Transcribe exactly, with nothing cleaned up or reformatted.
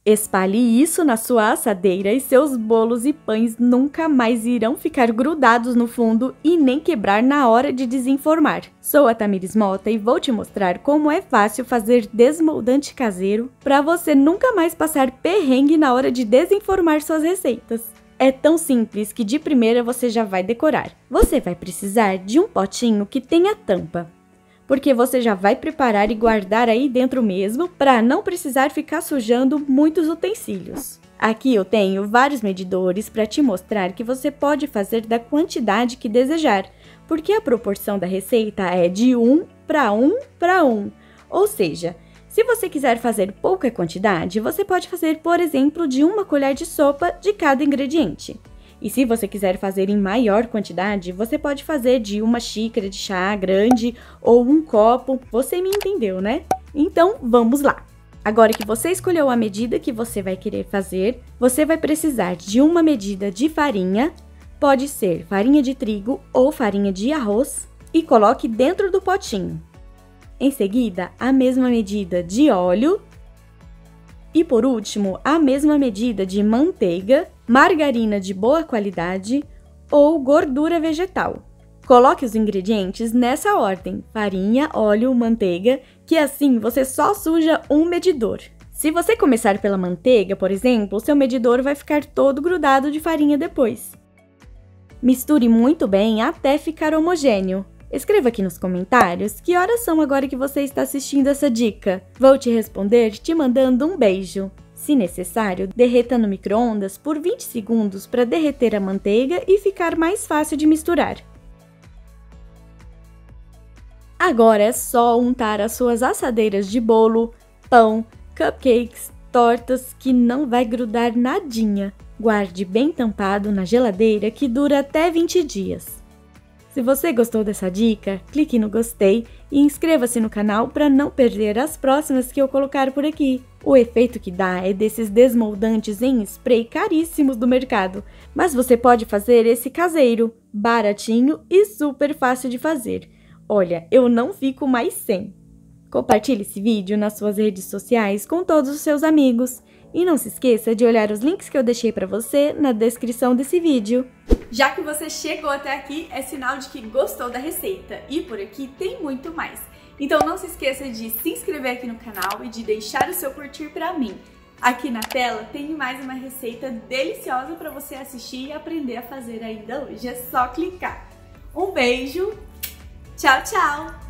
Espalhe isso na sua assadeira e seus bolos e pães nunca mais irão ficar grudados no fundo e nem quebrar na hora de desenformar. Sou a Tamires Mota e vou te mostrar como é fácil fazer desmoldante caseiro para você nunca mais passar perrengue na hora de desenformar suas receitas. É tão simples que de primeira você já vai decorar. Você vai precisar de um potinho que tenha tampa, porque você já vai preparar e guardar aí dentro mesmo para não precisar ficar sujando muitos utensílios. Aqui eu tenho vários medidores para te mostrar que você pode fazer da quantidade que desejar, porque a proporção da receita é de um para um para um, ou seja, se você quiser fazer pouca quantidade, você pode fazer, por exemplo, de uma colher de sopa de cada ingrediente. E se você quiser fazer em maior quantidade, você pode fazer de uma xícara de chá grande ou um copo, você me entendeu, né? Então, vamos lá! Agora que você escolheu a medida que você vai querer fazer, você vai precisar de uma medida de farinha, pode ser farinha de trigo ou farinha de arroz, e coloque dentro do potinho. Em seguida, a mesma medida de óleo. E por último, a mesma medida de manteiga, margarina de boa qualidade ou gordura vegetal. Coloque os ingredientes nessa ordem: farinha, óleo, manteiga, que assim você só suja um medidor. Se você começar pela manteiga, por exemplo, seu medidor vai ficar todo grudado de farinha depois. Misture muito bem até ficar homogêneo. Escreva aqui nos comentários que horas são agora que você está assistindo essa dica. Vou te responder te mandando um beijo. Se necessário, derreta no micro-ondas por vinte segundos para derreter a manteiga e ficar mais fácil de misturar. Agora é só untar as suas assadeiras de bolo, pão, cupcakes, tortas que não vai grudar nadinha. Guarde bem tampado na geladeira que dura até vinte dias. Se você gostou dessa dica, clique no gostei e inscreva-se no canal para não perder as próximas que eu colocar por aqui. O efeito que dá é desses desmoldantes em spray caríssimos do mercado, mas você pode fazer esse caseiro, baratinho e super fácil de fazer. Olha, eu não fico mais sem. Compartilhe esse vídeo nas suas redes sociais com todos os seus amigos. E não se esqueça de olhar os links que eu deixei para você na descrição desse vídeo. Já que você chegou até aqui, é sinal de que gostou da receita. E por aqui tem muito mais. Então não se esqueça de se inscrever aqui no canal e de deixar o seu curtir para mim. Aqui na tela tem mais uma receita deliciosa para você assistir e aprender a fazer ainda hoje. É só clicar. Um beijo, tchau, tchau!